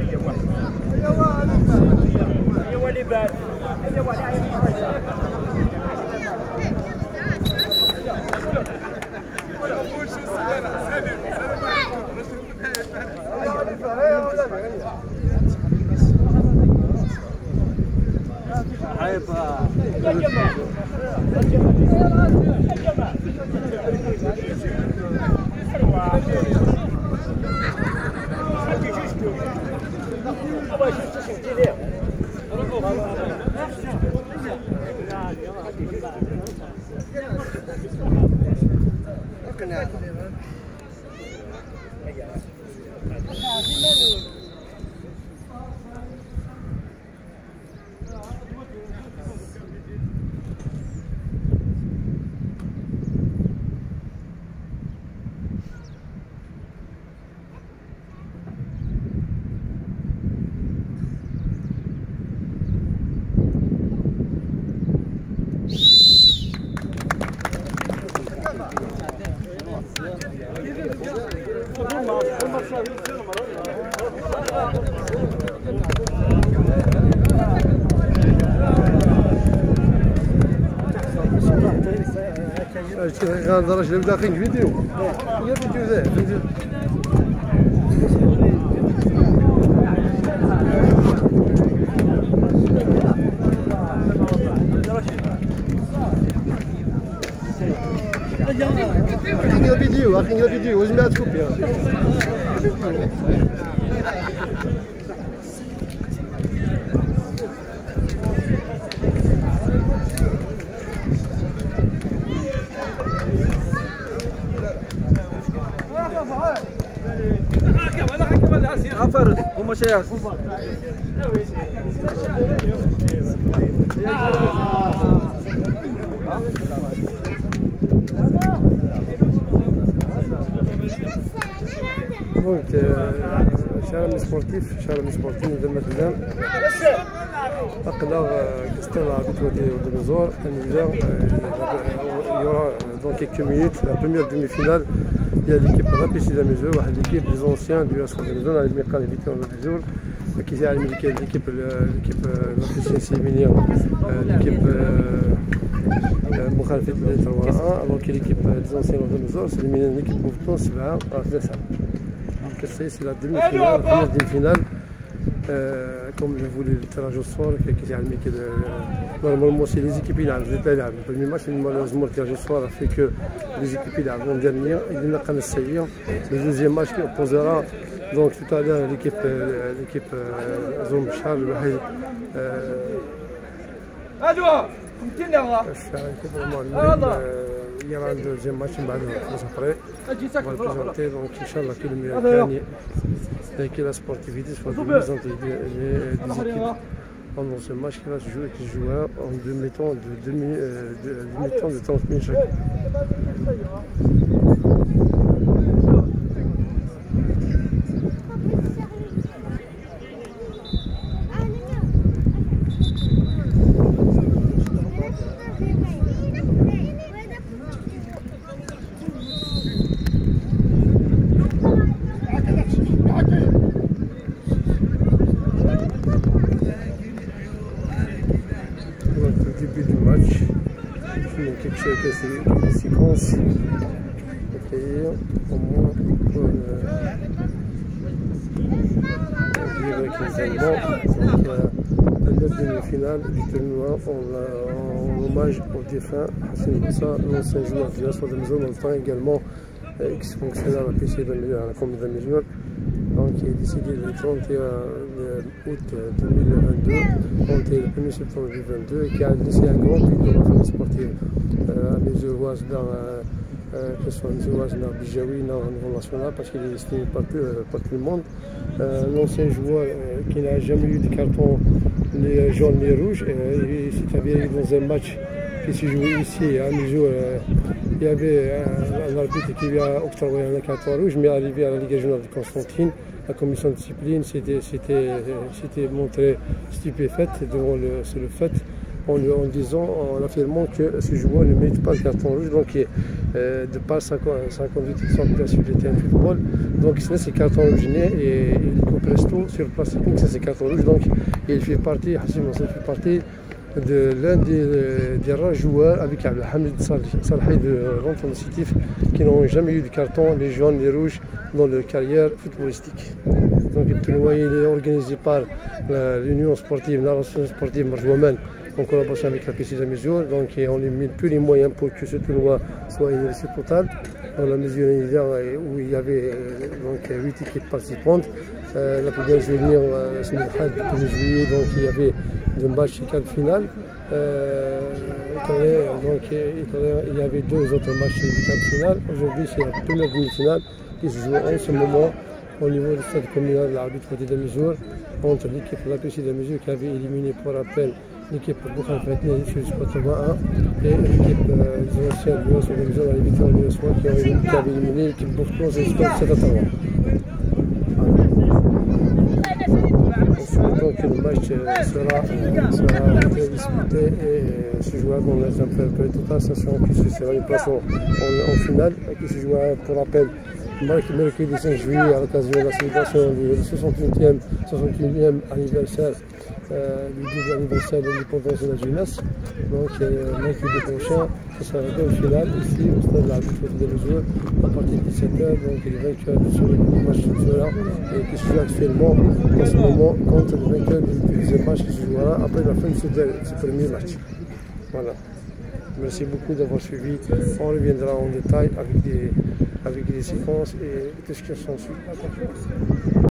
درجة اللي داخل فيديو هي فيديو ذا فيديو اخي فيديو واش ما تكوبيا غفر هما شياس دونك شارع سبورتيف مازال ما خدام أقدر كستان l'arbitre de Mézor il y aura dans quelques minutes la première demi-finale. Il y a l'équipe rapide de Mézor l'équipe des anciens du AS de Mézor اللي كان يبيتون Mézor qui est l'équipe l'officiel séminaire l'équipe مخالفة ل 3-1 alors que l'équipe des anciens de Mézor c'est l'équipe Mouton 7-3. C'est la demi-finale, la première demi-finale. Comme je voulais le tirage au sort, normalement c'est les équipes le premier match, malheureusement le tirage au sort a fait que les équipes vont dernière. Le deuxième match qui opposera donc tout à l'heure l'équipe Zoum Charles. Il y aura un deuxième match après. On va le présenter, donc Inch'Allah que le meilleur gagne et que la sportivité soit de mise entre les équipes pendant ce match qui va se jouer, qui se jouera en demi-temps de 30 minutes chaque. Quelques séquences accueillir au moins pour vivre avec les Allemands. Donc la demi-finale du tournoi en hommage au défunt Hassan Moussa, l'ancien joueur du AS de Mézor, dans le temps également ex-fonctionnaire à la PC de la Commune de Mézor. Donc il est décédé le 31 août 2022, le 1er septembre 2022, et qui a laissé un grand but dans la famille sportive à Mézoroise, que ce soit Mézoroise, dans Bijawi, dans le niveau national, parce qu'il est estimé par tout le monde. L'ancien joueur qui n'a jamais eu de carton ni jaune ni rouge, il s'est avéré dans un match qui s'est joué ici à Mézor. Il y avait un arbitre qui lui a octroyé un carton rouge, mais arrivé à la Ligue régionale de Constantine, la commission de discipline s'était montrée stupéfaite devant le fait. en disant, en affirmant que ce joueur ne mérite pas le carton rouge, donc de par sa conduite exemplaire sur le terrain de football. Donc c'est carton rouge et il coupe presto sur le plan technique, c'est carton rouge. Donc il fait partie, Hassim Mensah fait partie de l'un des rares joueurs avec Abdelhamid Salhi de Renton Sétif qui n'ont jamais eu de carton, les jaunes, les rouges dans leur carrière footballistique. Donc le tournoi il est organisé par l'Union sportive, la l'association sportive Marjouaman en collaboration avec la PC de mesure. Donc on lui met tous les moyens pour que ce tournoi soit une réussite totale. Dans la mesure où il y avait donc 8 équipes participantes. La première je vais venir le 1er juillet, donc il y avait deux matchs et 4 finales. Donc il y avait 2 autres matchs et 4 finales. Aujourd'hui c'est la première demi-finale qui se joue en ce moment au niveau du stade communal de l'arbitre de mesure entre l'équipe de la PC de mesure qui avait éliminé pour rappel l'équipe Boukhan Fatni sur le 81 et l'équipe des anciens de l'US de mesure dans les victoires de l'US qui avait éliminé l'équipe Boukhan sur le 7 à 3. Donc le match sera disputé et se jouera dans les températures totales, sachant que ce sera une place en finale qui se jouera pour rappel mercredi 5 juillet à l'occasion de la célébration du 61e anniversaire du double anniversaire de l'indépendance de la jeunesse. Donc mercredi prochain, ce sera la deuxième finale ici au stade de l'arbitre de mesure à partir de 17h. Donc les vainqueurs du match sera et qui se joue actuellement en ce moment contre le vainqueur du deuxième match qui se jouera après la fin de ce premier match. Voilà. Merci beaucoup d'avoir suivi. On reviendra en détail avec des séquences et tout ce qui s'ensuit.